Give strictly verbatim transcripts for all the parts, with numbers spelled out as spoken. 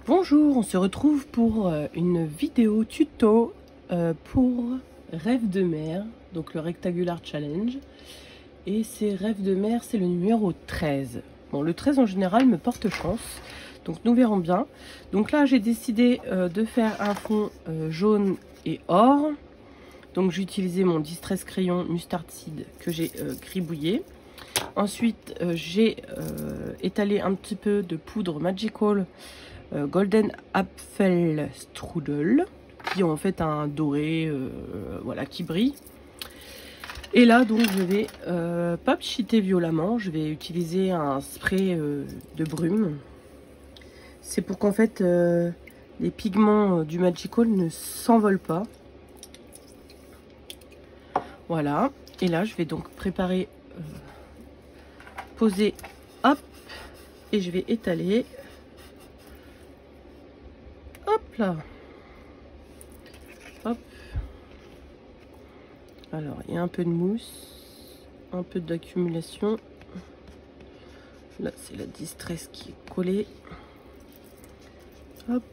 Bonjour, on se retrouve pour une vidéo tuto pour Rêve de mer, donc le Rectangular Challenge. Et c'est Rêve de mer, c'est le numéro treize. Bon, le treize en général me porte chance, donc nous verrons bien. Donc là, j'ai décidé de faire un fond jaune et or. Donc j'ai utilisé mon Distress Crayon Mustard Seed que j'ai gribouillé. Ensuite, j'ai étalé un petit peu de poudre Magical Golden Apfel Strudel, qui ont en fait un doré, euh, voilà, qui brille. Et là, donc, je vais euh, pas pchiter violemment, je vais utiliser un spray euh, de brume. C'est pour qu'en fait, euh, les pigments du Magical ne s'envolent pas. Voilà. Et là, je vais donc préparer, euh, poser, hop, et je vais étaler. Hop là. Hop. Alors, il y a un peu de mousse, un peu d'accumulation. Là, c'est la Distress qui est collée. Hop.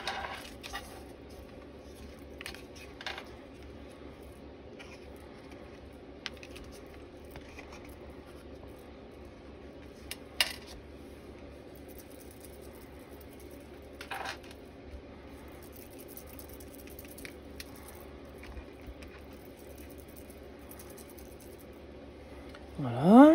Voilà.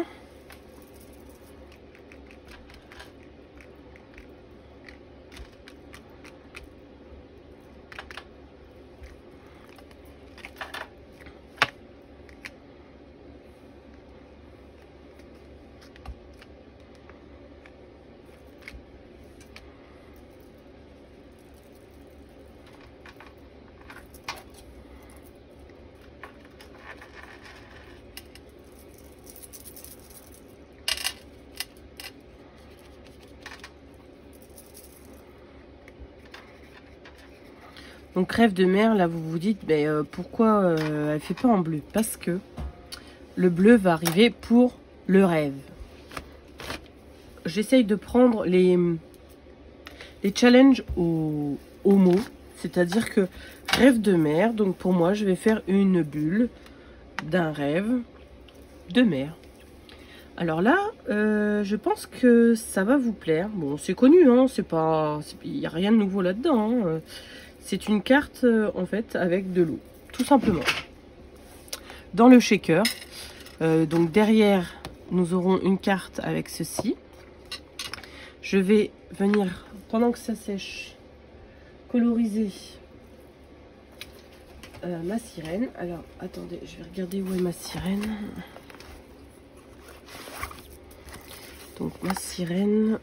Donc Rêve de mer, là vous vous dites, mais euh, pourquoi euh, elle fait pas en bleu? Parce que le bleu va arriver pour le rêve. J'essaye de prendre les, les challenges au, au mot, c'est-à-dire que Rêve de mer, donc pour moi je vais faire une bulle d'un rêve de mer. Alors là, euh, je pense que ça va vous plaire. Bon, c'est connu, hein, c'est pas, il n'y a rien de nouveau là-dedans. Hein. C'est une carte euh, en fait avec de l'eau, tout simplement. Dans le shaker, euh, donc derrière, nous aurons une carte avec ceci. Je vais venir, pendant que ça sèche, coloriser euh, ma sirène. Alors, attendez, je vais regarder où est ma sirène. Donc ma sirène.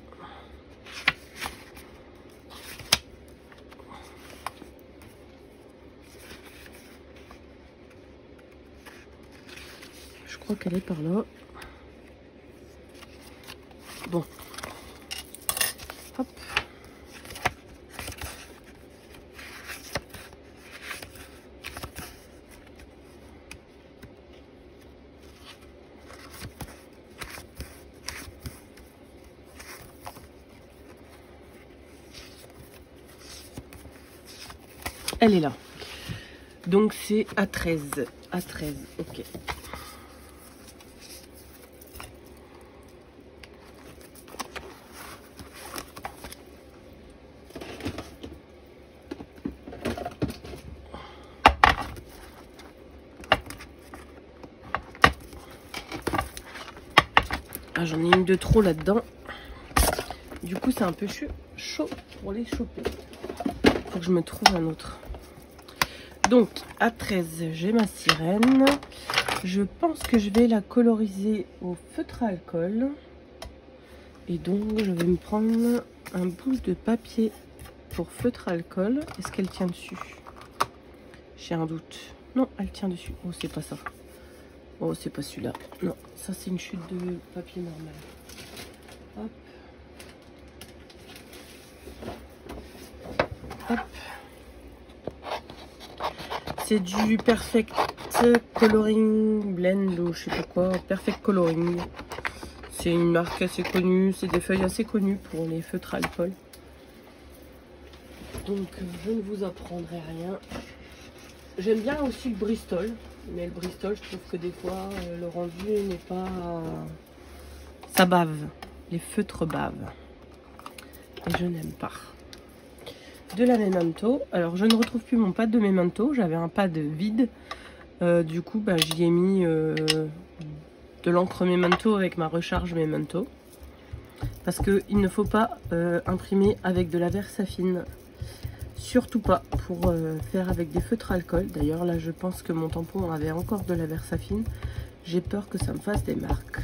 Je crois qu'elle est par là. Bon. Hop. Elle est là. Donc c'est à treize. À treize, ok. Ah, j'en ai une de trop là-dedans. Du coup, c'est un peu chaud pour les choper. Faut que je me trouve un autre. Donc, à treize, j'ai ma sirène. Je pense que je vais la coloriser au feutre à alcool. Et donc, je vais me prendre un bout de papier pour feutre à alcool. Est-ce qu'elle tient dessus? J'ai un doute. Non, elle tient dessus. Oh, c'est pas ça. Oh, c'est pas celui-là. Non, ça, c'est une chute de papier normal. Hop. Hop. C'est du Perfect Coloring Blend ou je sais pas quoi. Perfect Coloring. C'est une marque assez connue. C'est des feuilles assez connues pour les feutres à alcool. Donc je ne vous apprendrai rien. J'aime bien aussi le Bristol, mais le Bristol, je trouve que des fois euh, le rendu n'est pas... Ça bave, les feutres bavent. Et je n'aime pas. De la Memento, alors je ne retrouve plus mon pad de Memento, j'avais un pad vide. Euh, du coup, bah, j'y ai mis euh, de l'encre Memento avec ma recharge Memento. Parce qu'il ne faut pas euh, imprimer avec de la Versafine. Surtout pas pour euh, faire avec des feutres alcool. D'ailleurs là je pense que mon tampon avait encore de la Versafine. J'ai peur que ça me fasse des marques.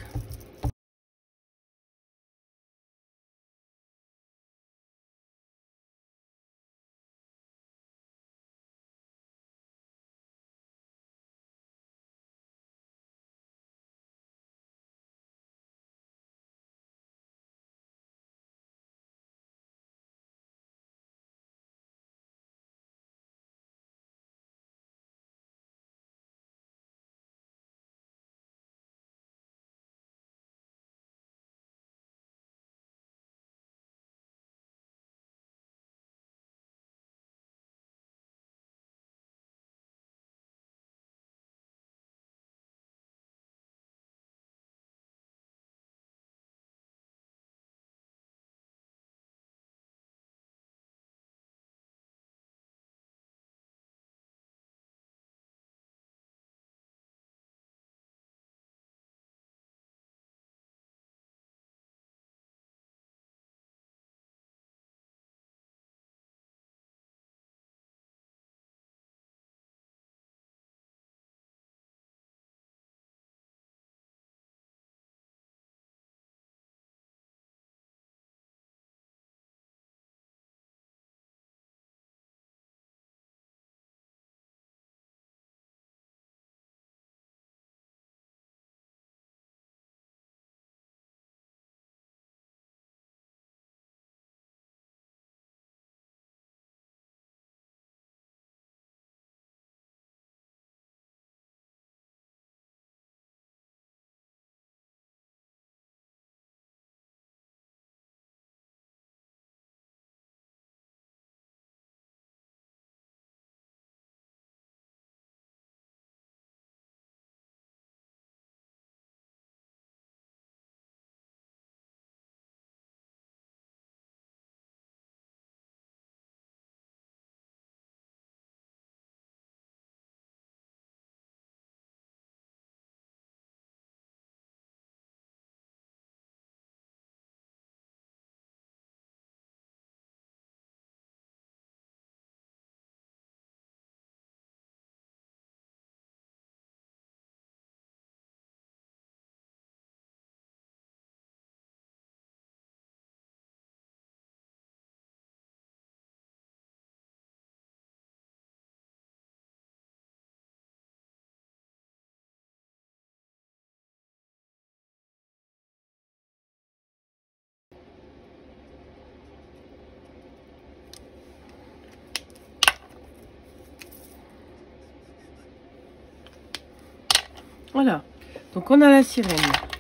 Voilà, donc on a la sirène.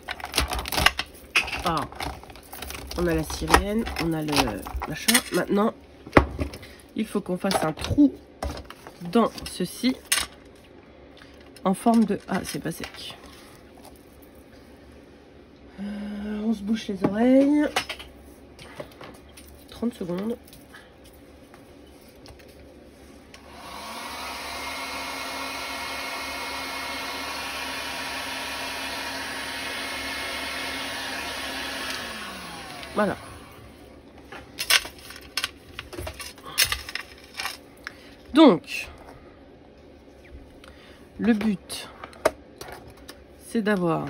Ah, on a la sirène, on a le machin. Maintenant, il faut qu'on fasse un trou dans ceci en forme de... Ah, c'est pas sec. Euh, on se bouche les oreilles. trente secondes. Voilà. Donc, le but, c'est d'avoir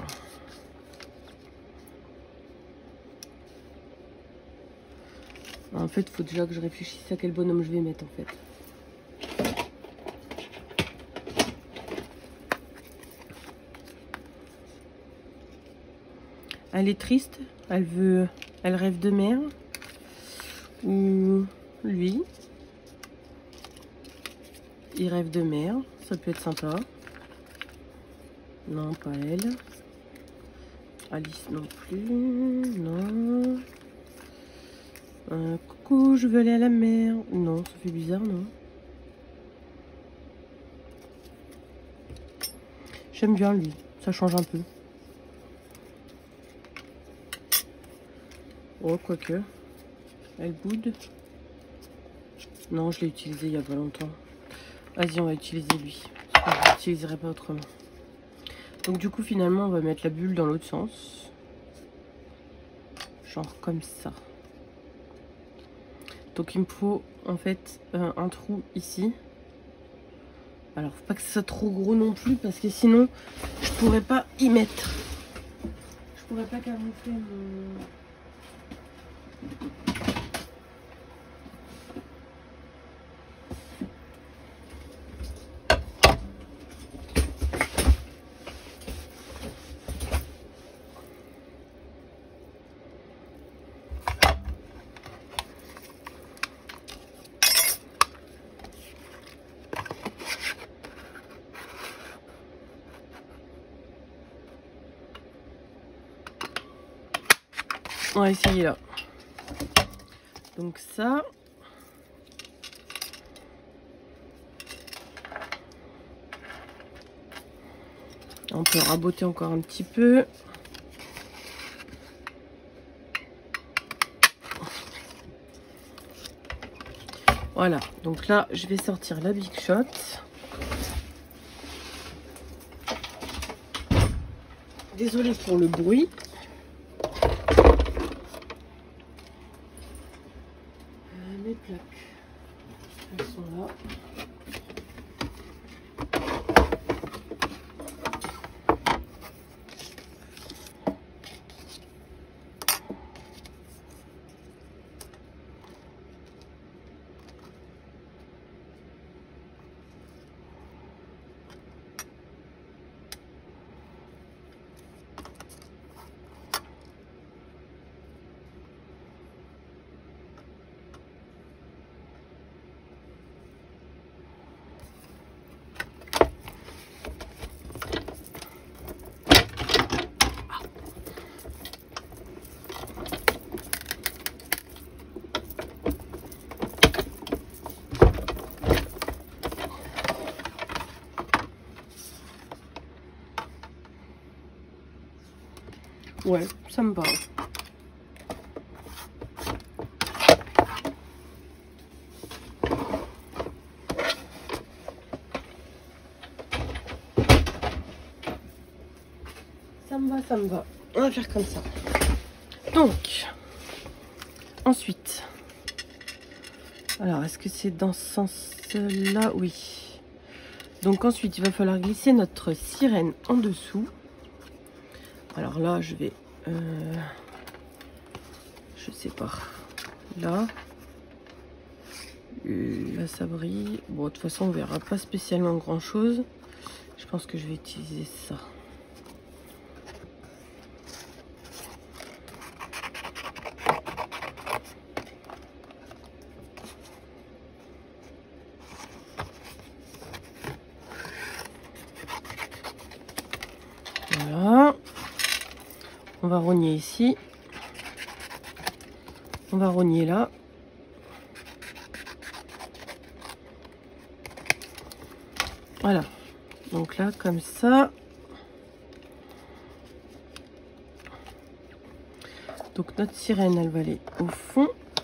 en fait, il faut déjà que je réfléchisse à quel bonhomme je vais mettre en fait. Elle est triste, elle veut, elle rêve de mer. Ou lui, il rêve de mer, ça peut être sympa. Non, pas elle. Alice non plus, non. Euh, coucou, je veux aller à la mer. Non, ça fait bizarre, non? J'aime bien lui, ça change un peu. Oh, quoique. Elle boude. Non, je l'ai utilisé il y a pas longtemps. Vas-y, on va utiliser lui. Je l'utiliserai pas autrement. Donc du coup, finalement, on va mettre la bulle dans l'autre sens. Genre comme ça. Donc il me faut en fait euh, un trou ici. Alors faut pas que ce soit trop gros non plus parce que sinon je pourrais pas y mettre. Je pourrais pas camoufler mon... On va essayer là. Donc ça. On peut raboter encore un petit peu. Voilà. Donc là, je vais sortir la Big Shot. Désolée pour le bruit. Mes plaques, elles sont là. Ouais, ça me parle. Ça me va, ça me va. On va faire comme ça. Donc, ensuite, alors est-ce que c'est dans ce sens-là? Oui. Donc ensuite, il va falloir glisser notre sirène en dessous. Alors là, je vais, euh, je sais pas, là, là ça brille. Bon, de toute façon, on verra pas spécialement grand-chose. Je pense que je vais utiliser ça. Voilà. On va rogner ici. On va rogner là. Voilà. Donc là, comme ça. Donc notre sirène, elle va aller au fond.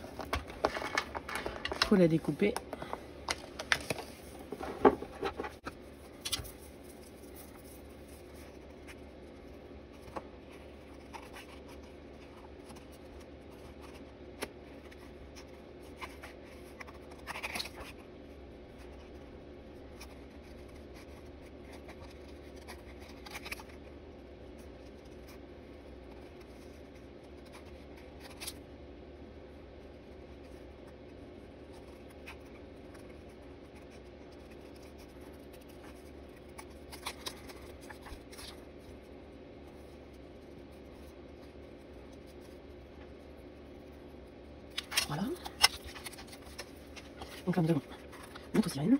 Il faut la découper. Voilà. Donc là, nous avons notre sirène.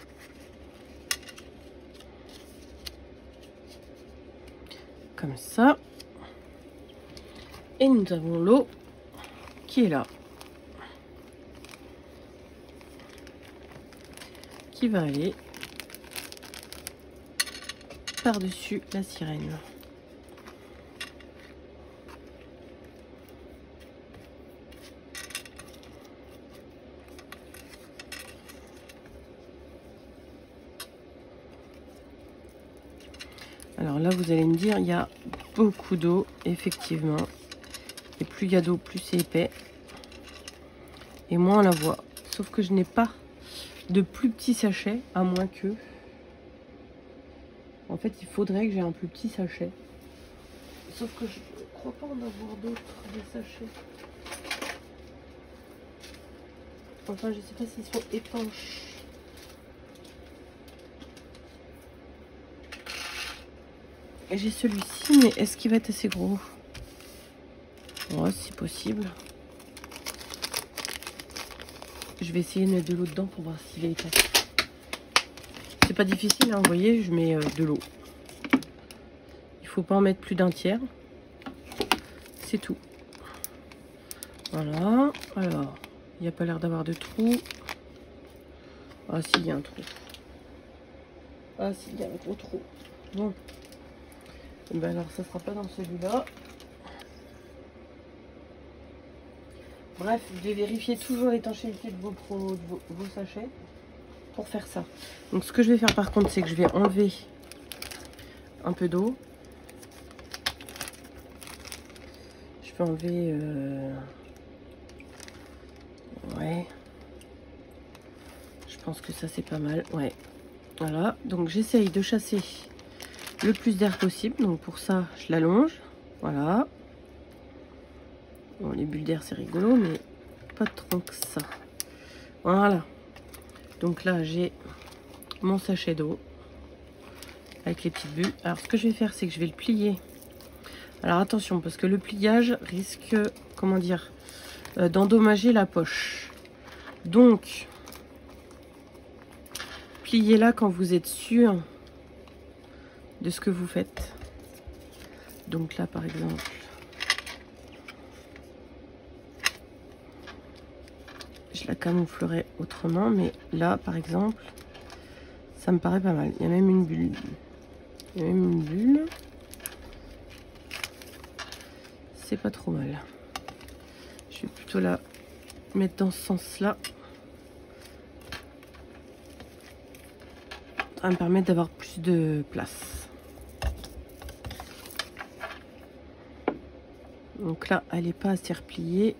Comme ça. Et nous avons l'eau qui est là. qui va aller par-dessus la sirène. Alors là, vous allez me dire, il y a beaucoup d'eau, effectivement. Et plus il y a d'eau, plus c'est épais. Et moins on la voit. Sauf que je n'ai pas de plus petit sachet, à moins que... En fait, il faudrait que j'ai un plus petit sachet. Sauf que je ne crois pas en avoir d'autres, des sachets. Enfin, je ne sais pas s'ils sont étanches. Et j'ai celui-ci, mais est-ce qu'il va être assez gros? Ouais, c'est possible. Je vais essayer de mettre de l'eau dedans pour voir s'il est épais. C'est pas difficile, hein, vous voyez, je mets euh, de l'eau. Il faut pas en mettre plus d'un tiers. C'est tout. Voilà. Alors, il n'y a pas l'air d'avoir de trou. Ah si, il y a un trou. Ah si, il y a un gros trou. Bon. Ben alors, ça sera pas dans celui-là. Bref, je vais vérifier toujours l'étanchéité de vos, pro, de vos, vos sachets pour faire ça. Donc ce que je vais faire par contre, c'est que je vais enlever un peu d'eau. Je peux enlever... Euh... Ouais. Je pense que ça c'est pas mal. Ouais. Voilà. Donc j'essaye de chasser le plus d'air possible. Donc pour ça, je l'allonge. Voilà. Bon, les bulles d'air c'est rigolo, mais pas trop que ça. Voilà. Donc là j'ai mon sachet d'eau avec les petites bulles. Alors ce que je vais faire, c'est que je vais le plier. Alors attention, parce que le pliage risque, comment dire, euh, d'endommager la poche. Donc pliez-la quand vous êtes sûr de ce que vous faites. Donc là par exemple, je la camouflerai autrement, mais là par exemple, ça me paraît pas mal. Il y a même une bulle. Il y a même une bulle. C'est pas trop mal. Je vais plutôt la mettre dans ce sens-là. Ça va me permettre d'avoir plus de place. Donc là, elle n'est pas assez repliée.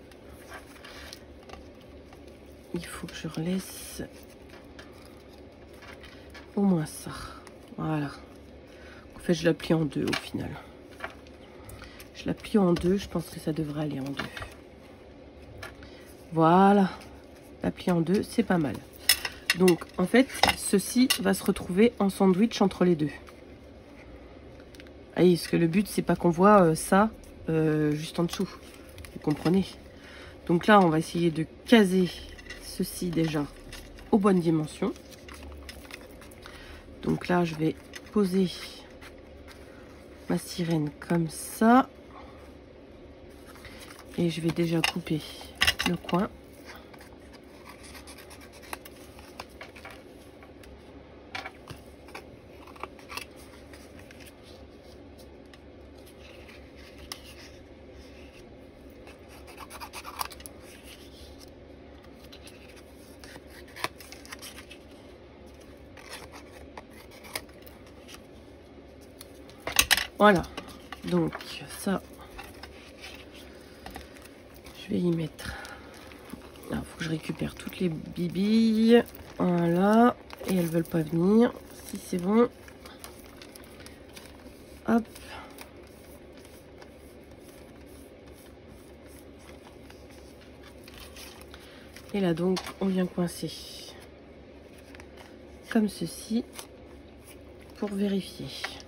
Il faut que je relaisse au moins ça. Voilà. En fait, je la plie en deux au final. Je la plie en deux. Je pense que ça devrait aller en deux. Voilà. La plie en deux, c'est pas mal. Donc, en fait, ceci va se retrouver en sandwich entre les deux. Ah oui, parce que le but, c'est pas qu'on voit euh, ça euh, juste en dessous. Vous comprenez? Donc là, on va essayer de caser ceci déjà aux bonnes dimensions. Donc là, je vais poser ma sirène comme ça. Et je vais déjà couper le coin. Voilà, donc ça, je vais y mettre. Il faut que je récupère toutes les bibilles. Voilà, et elles veulent pas venir. Si c'est bon, hop. Et là donc, on vient coincer comme ceci pour vérifier.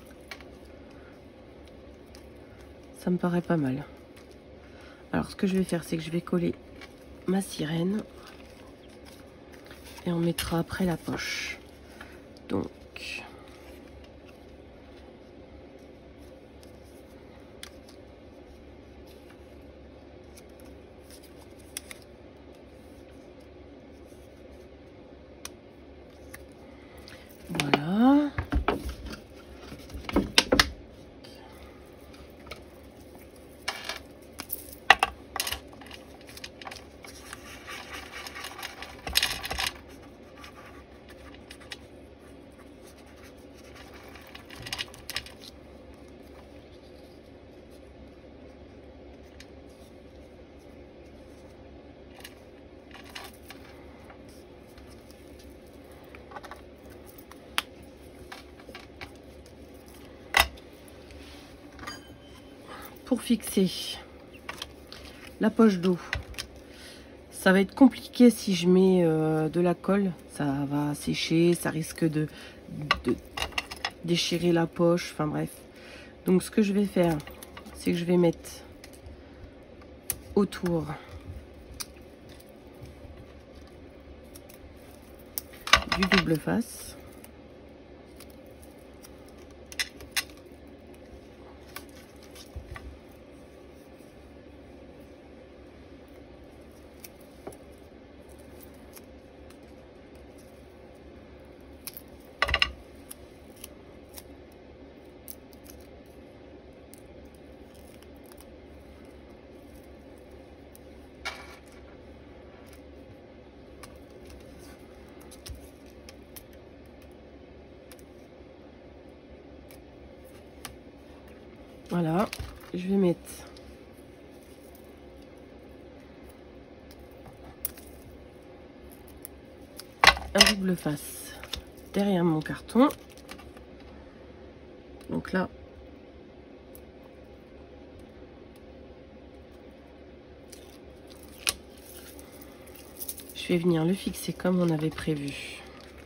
Ça me paraît pas mal. Alors ce que je vais faire, c'est que je vais coller ma sirène et on mettra après la poche. Donc pour fixer la poche d'eau, ça va être compliqué si je mets euh, de la colle. Ça va sécher, ça risque de, de déchirer la poche, enfin bref. Donc ce que je vais faire, c'est que je vais mettre autour du double face. Voilà, je vais mettre un double face derrière mon carton. Donc là, je vais venir le fixer comme on avait prévu.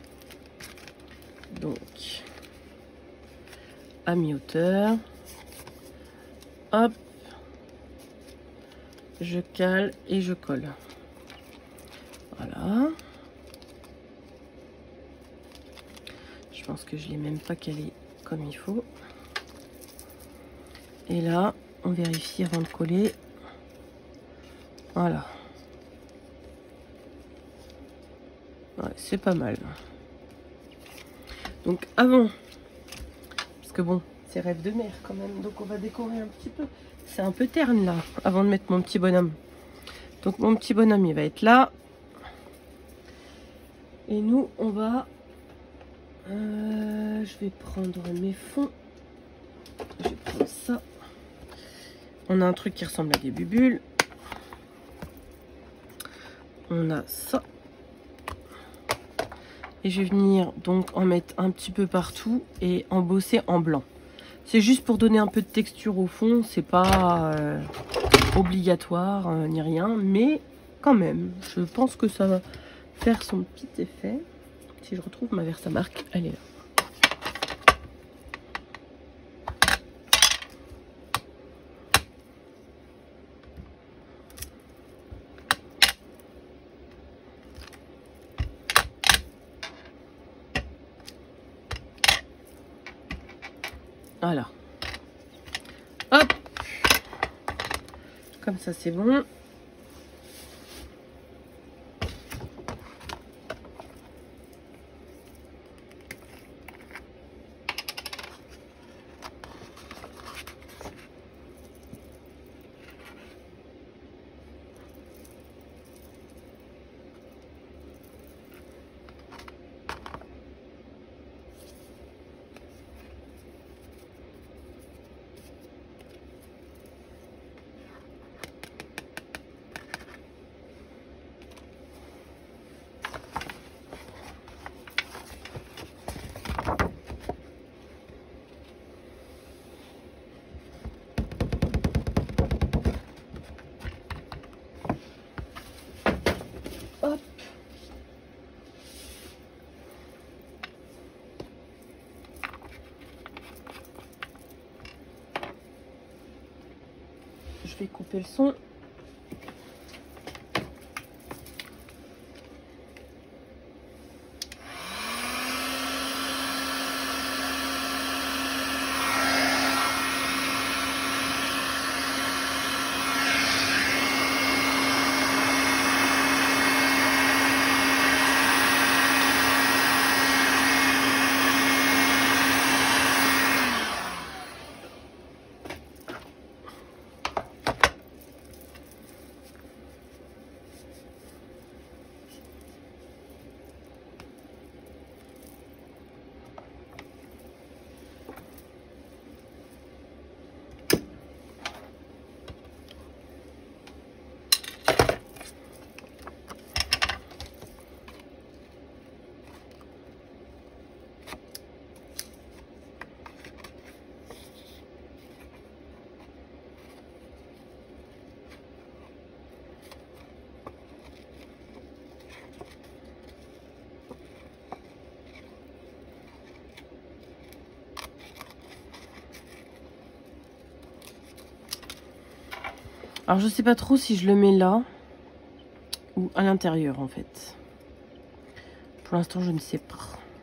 Donc, à mi-hauteur. Hop, je cale et je colle. Voilà. Je pense que je l'ai même pas calé comme il faut. Et là, on vérifie avant de coller. Voilà. Ouais, c'est pas mal. Donc avant, parce que bon, c'est rêve de mer quand même, donc on va décorer un petit peu. C'est un peu terne là, avant de mettre mon petit bonhomme. Donc mon petit bonhomme, il va être là. Et nous, on va... Euh, je vais prendre mes fonds. Je vais prendre ça. On a un truc qui ressemble à des bubules. On a ça. Et je vais venir donc en mettre un petit peu partout et embosser en blanc. C'est juste pour donner un peu de texture au fond, c'est pas euh, obligatoire euh, ni rien, mais quand même, je pense que ça va faire son petit effet. Si je retrouve ma Versamark, elle est là. Voilà. Hop. Comme ça, c'est bon. Hop. Je vais couper le son. Alors je sais pas trop si je le mets là ou à l'intérieur en fait. Pour l'instant je ne sais pas.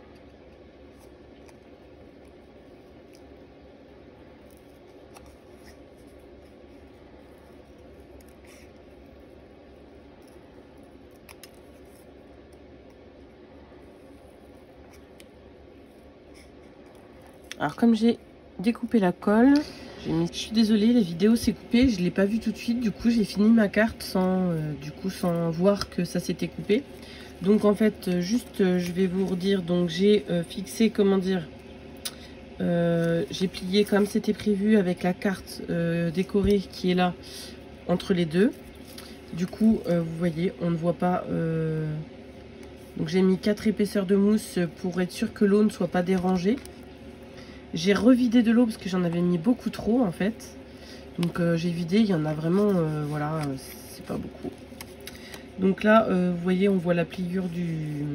Alors comme j'ai découpé la colle, j'ai mis... je suis désolée, la vidéo s'est coupée, je l'ai pas vue tout de suite, du coup j'ai fini ma carte sans, euh, du coup, sans voir que ça s'était coupé. Donc en fait, juste euh, je vais vous redire, donc j'ai euh, fixé, comment dire, euh, j'ai plié comme c'était prévu avec la carte euh, décorée qui est là entre les deux. Du coup, euh, vous voyez, on ne voit pas... Euh... Donc j'ai mis quatre épaisseurs de mousse pour être sûr que l'eau ne soit pas dérangée. J'ai revidé de l'eau parce que j'en avais mis beaucoup trop en fait. Donc euh, j'ai vidé, il y en a vraiment, euh, voilà, euh, c'est pas beaucoup. Donc là, euh, vous voyez, on voit la pliure du,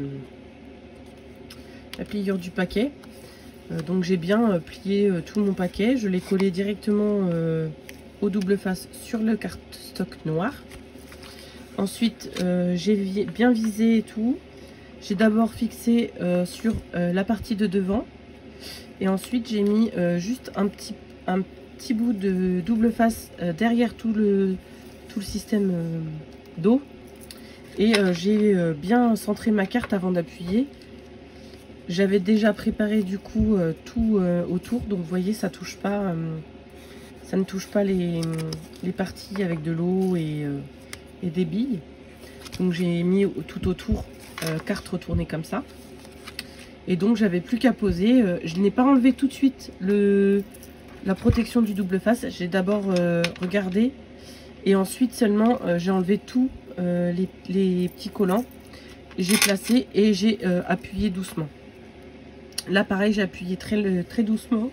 la pliure du paquet. Euh, donc j'ai bien euh, plié euh, tout mon paquet. Je l'ai collé directement euh, au double face sur le cardstock noir. Ensuite, euh, j'ai bien visé et tout. J'ai d'abord fixé euh, sur euh, la partie de devant. Et ensuite, j'ai mis euh, juste un petit, un petit bout de double face euh, derrière tout le, tout le système euh, d'eau. Et euh, j'ai euh, bien centré ma carte avant d'appuyer. J'avais déjà préparé du coup euh, tout euh, autour. Donc vous voyez, ça touche pas, euh, ça ne touche pas les, les parties avec de l'eau et, euh, et des billes. Donc j'ai mis tout autour euh, carte retournée comme ça. Et donc j'avais plus qu'à poser. Euh, je n'ai pas enlevé tout de suite le, la protection du double face. J'ai d'abord euh, regardé et ensuite seulement euh, j'ai enlevé tous euh, les, les petits collants. J'ai placé et j'ai euh, appuyé doucement. Là pareil, j'ai appuyé très, très doucement.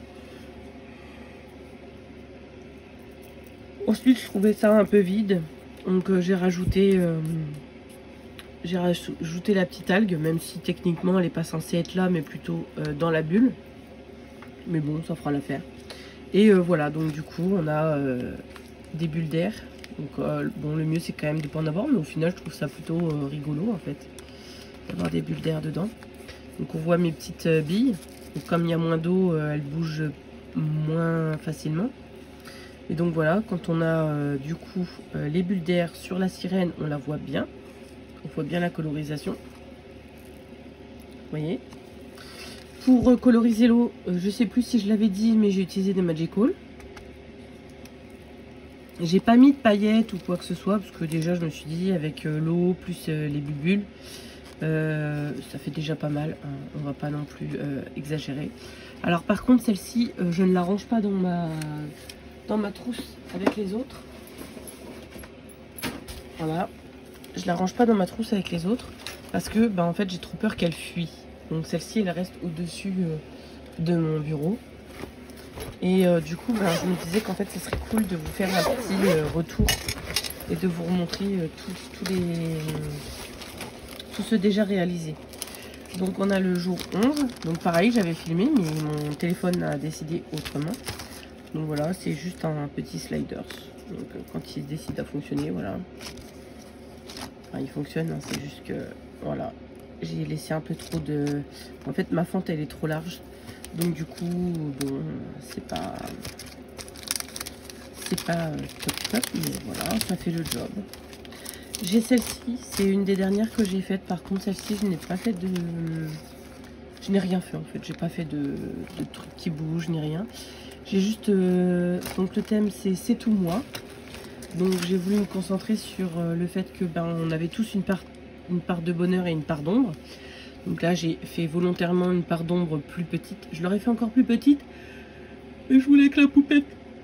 Ensuite je trouvais ça un peu vide. Donc euh, j'ai rajouté... Euh, J'ai rajouté la petite algue, même si techniquement elle n'est pas censée être là, mais plutôt euh, dans la bulle. Mais bon, ça fera l'affaire. Et euh, voilà, donc du coup, on a euh, des bulles d'air. Donc euh, bon, le mieux c'est quand même de ne pas en avoir, mais au final, je trouve ça plutôt euh, rigolo en fait, d'avoir des bulles d'air dedans. Donc on voit mes petites euh, billes. Donc comme il y a moins d'eau, euh, elles bougent moins facilement. Et donc voilà, quand on a euh, du coup euh, les bulles d'air sur la sirène, on la voit bien. On voit bien la colorisation. Vous voyez. Pour euh, coloriser l'eau, euh, je sais plus si je l'avais dit, mais j'ai utilisé des Magical. J'ai pas mis de paillettes ou quoi que ce soit, parce que déjà je me suis dit avec euh, l'eau plus euh, les bulles, euh, ça fait déjà pas mal. Hein, on va pas non plus euh, exagérer. Alors par contre celle-ci, euh, je ne la range pas dans ma, dans ma trousse avec les autres. Voilà. Je la range pas dans ma trousse avec les autres parce que bah, en fait j'ai trop peur qu'elle fuit. Donc celle-ci elle reste au-dessus euh, de mon bureau. Et euh, du coup bah, je me disais qu'en fait ce serait cool de vous faire un petit euh, retour et de vous remontrer euh, tous les tout ce déjà réalisé. Donc on a le jour onze. Donc pareil, j'avais filmé mais mon téléphone a décidé autrement. Donc voilà, c'est juste un petit sliders. Donc euh, quand il décide à fonctionner, voilà. Enfin, il fonctionne, hein, c'est juste que voilà, j'ai laissé un peu trop de... En fait ma fente elle est trop large. Donc du coup, bon, c'est pas... C'est pas euh, top top, mais voilà, ça fait le job. J'ai celle-ci, c'est une des dernières que j'ai faites. Par contre celle-ci, je n'ai pas fait de... Je n'ai rien fait en fait, j'ai pas fait de, de trucs qui bougent ni rien. J'ai juste... Euh... Donc le thème c'est c'est tout moi. Donc j'ai voulu me concentrer sur euh, le fait que ben on avait tous une part, une part de bonheur et une part d'ombre. Donc là j'ai fait volontairement une part d'ombre plus petite. Je l'aurais fait encore plus petite. Et je voulais que la poupette,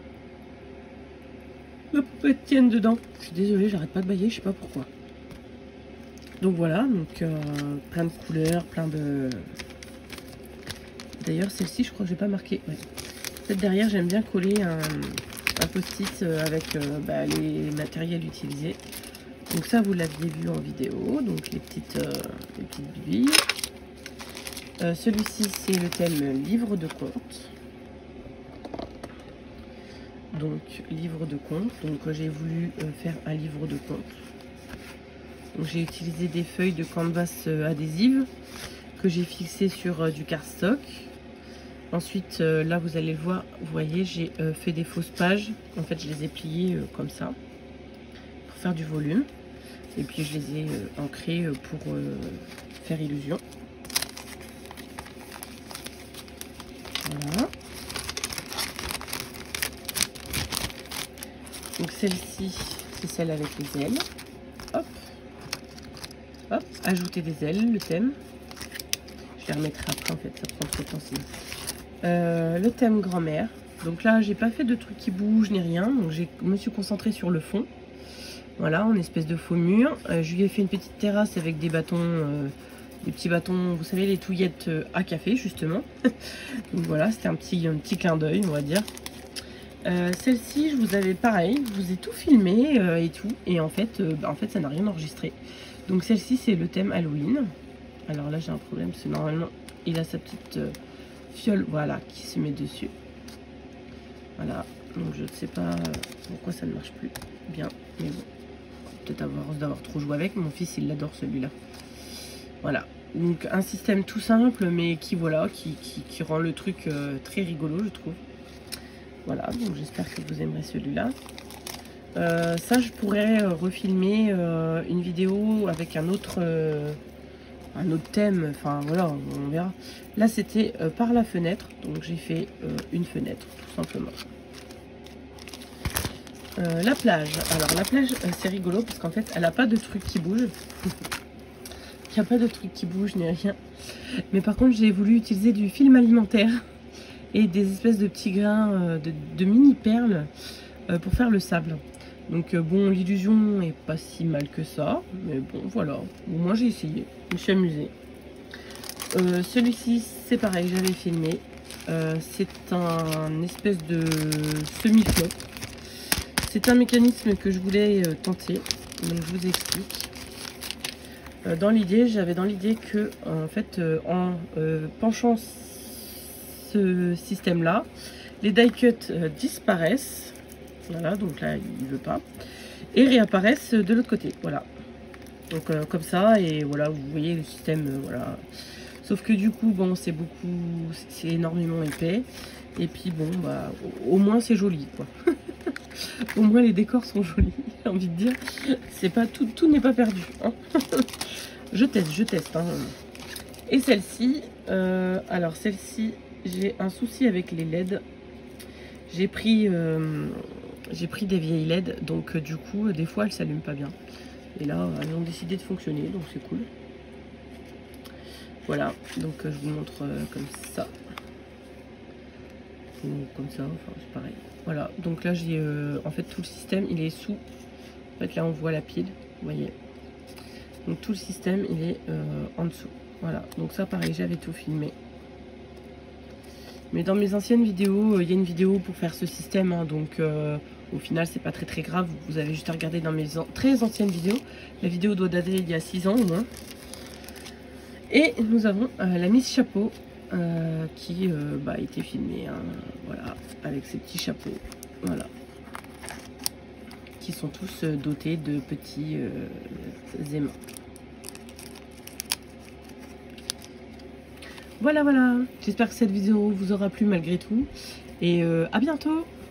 la poupette tienne dedans. Je suis désolée, j'arrête pas de bailler, je sais pas pourquoi. Donc voilà, donc euh, plein de couleurs, plein de... D'ailleurs celle-ci je crois que j'ai pas marqué. Ouais. Peut-être derrière j'aime bien coller un... un post-it avec euh, bah, les matériels utilisés. Donc ça vous l'aviez vu en vidéo, donc les petites, euh, les petites billes. Euh, celui-ci c'est le thème livre de contes. donc livre de compte. Donc j'ai voulu euh, faire un livre de compte. Donc j'ai utilisé des feuilles de canvas euh, adhésives que j'ai fixées sur euh, du cardstock. Ensuite euh, là vous allez le voir, vous voyez j'ai euh, fait des fausses pages. En fait je les ai pliées euh, comme ça pour faire du volume. Et puis je les ai euh, ancrées euh, pour euh, faire illusion. Voilà. Donc celle-ci, c'est celle avec les ailes. Hop. Hop. Ajouter des ailes, le thème. Je les remettrai après en fait, ça prend trop de temps sinon. Euh, le thème grand-mère. Donc là, j'ai pas fait de trucs qui bougent ni rien. Donc je me suis concentrée sur le fond. Voilà, en espèce de faux mur. Euh, je lui ai fait une petite terrasse avec des bâtons, euh, des petits bâtons, vous savez, les touillettes à café justement. Donc voilà, c'était un petit, un petit clin d'œil, on va dire. Euh, Celle-ci, je vous avais pareil, je vous ai tout filmé euh, et tout, et en fait, euh, bah, en fait, ça n'a rien enregistré. Donc celle-ci, c'est le thème Halloween. Alors là, j'ai un problème, parce que normalement, il a sa petite euh, fiole, voilà, qui se met dessus. Voilà, donc je ne sais pas pourquoi ça ne marche plus bien, mais bon, peut-être avoir d'avoir trop joué avec. Mon fils, il l'adore celui-là. Voilà, donc un système tout simple, mais qui voilà, qui, qui, qui rend le truc euh, très rigolo, je trouve. Voilà, donc j'espère que vous aimerez celui-là. Euh, ça, je pourrais euh, refilmer euh, une vidéo avec un autre, euh, un autre thème. Enfin, voilà, on verra. Là, c'était euh, par la fenêtre. Donc, j'ai fait euh, une fenêtre, tout simplement. Euh, la plage. Alors, la plage, euh, c'est rigolo parce qu'en fait, elle n'a pas de truc qui bouge. Il n'y a pas de truc qui bouge ni rien. Mais par contre, j'ai voulu utiliser du film alimentaire et des espèces de petits grains euh, de, de mini perles euh, pour faire le sable. Donc euh, bon, l'illusion est pas si mal que ça, mais bon voilà, au moins j'ai essayé, je me suis amusée. Euh, celui-ci c'est pareil, j'avais filmé, euh, c'est un espèce de semi-flop. C'est un mécanisme que je voulais euh, tenter, donc je vous explique. Euh, dans l'idée, j'avais dans l'idée que en fait euh, en euh, penchant ce système là, les die cuts euh, disparaissent, voilà, donc là il veut pas, et réapparaissent de l'autre côté, voilà, donc euh, comme ça, et voilà, vous voyez le système, euh, voilà, sauf que du coup bon, c'est beaucoup, c'est énormément épais, et puis bon bah au, au moins c'est joli quoi. Au moins les décors sont jolis, j'ai envie de dire, c'est pas tout, tout n'est pas perdu, hein. Je teste, je teste, hein. Et celle-ci, euh, alors celle-ci, j'ai un souci avec les L E D. J'ai pris, euh, j'ai pris des vieilles L E D, donc euh, du coup, euh, des fois, elles s'allument pas bien. Et là, elles ont décidé de fonctionner, donc c'est cool. Voilà, donc euh, je vous montre euh, comme ça. Ou comme ça, enfin c'est pareil. Voilà, donc là, j'ai, euh, en fait, tout le système, il est sous. En fait, là, on voit la pile, vous voyez. Donc tout le système, il est euh, en dessous. Voilà, donc ça, pareil, j'avais tout filmé. Mais dans mes anciennes vidéos, il y a une vidéo pour faire ce système, hein, donc euh, au final c'est pas très très grave, vous avez juste à regarder dans mes an très anciennes vidéos. La vidéo doit dater il y a six ans au moins. Et nous avons euh, la Miss Chapeau euh, qui euh, bah, a été filmée, hein, voilà, avec ses petits chapeaux, voilà, qui sont tous euh, dotés de petits euh, aimants. Voilà, voilà, j'espère que cette vidéo vous aura plu malgré tout. Et euh, à bientôt!